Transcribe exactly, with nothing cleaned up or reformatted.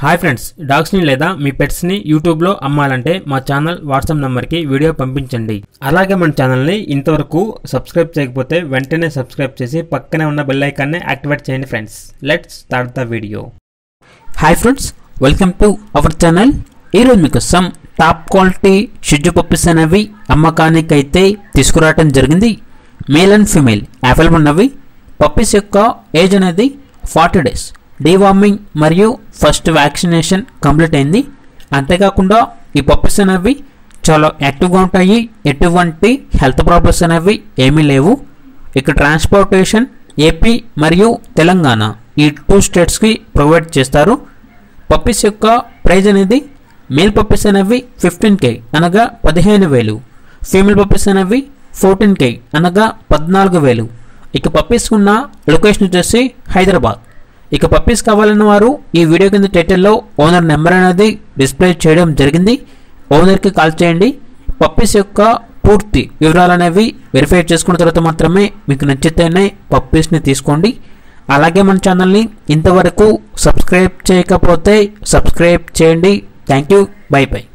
Hi friends, డాగ్స్ని లేదా మీ పెట్స్ని యూట్యూబ్లో అమ్మాలంటే మా ఛానల్ వాట్సాప్ నెంబర్కి వీడియో పంపించండి. అలాగే మన ఛానల్ని ఇంతవరకు సబ్స్క్రైబ్ చేయకపోతే వెంటనే సబ్స్క్రైబ్ చేసి పక్కనే ఉన్న బెల్ ఐకాన్ని యాక్టివేట్ చేయండి friends. Let's start the video. Hi friends, welcome to our channel. ఈరోజు మీకు సమ్ టాప్ క్వాలిటీ షిజు పప్పీస్ అనేవి అమ్మకానికి అయితే తీసుకురావడం జరిగింది. మేల్ అండ్ ఫీమేల్ అవైలబుల్ ఉన్నవి. పప్పీస్ యొక్క ఏజ్ అనేది ఫార్టీ డేస్. డీవార్మింగ్ మరియు ఫస్ట్ వ్యాక్సినేషన్ కంప్లీట్ అయింది. అంతేకాకుండా ఈ పప్పీస్ అనేవి చాలా యాక్టివ్గా ఉంటాయి. ఎటువంటి హెల్త్ ప్రాబ్లమ్స్ అనేవి ఏమీ లేవు. ఇక ట్రాన్స్పోర్టేషన్ ఏపీ మరియు తెలంగాణ ఈ టూ స్టేట్స్కి ప్రొవైడ్ చేస్తారు. పప్పీస్ యొక్క ప్రైజ్ అనేది మేల్ పప్పీస్ అనేవి ఫిఫ్టీన్ కే అనగా పదిహేను వేలు, ఫీమేల్ పప్పీస్ అనేవి ఫోర్టీన్ కే అనగా పద్నాలుగు వేలు. ఇక పప్పీస్ ఉన్న లొకేషన్ వచ్చేసి హైదరాబాద్. ఇక పప్పీస్ కావాలన్న వారు ఈ వీడియో కింద టైటిల్లో ఓనర్ నెంబర్ అనేది డిస్ప్లే చేయడం జరిగింది. ఓనర్కి కాల్ చేయండి. పప్పీస్ యొక్క పూర్తి వివరాలు అనేవి వెరిఫై చేసుకున్న తర్వాత మాత్రమే మీకు నచ్చితేనే పప్పీస్ని తీసుకోండి. అలాగే మన ఛానల్ని ఇంతవరకు సబ్స్క్రైబ్ చేయకపోతే సబ్స్క్రైబ్ చేయండి. Thank you. Bye by.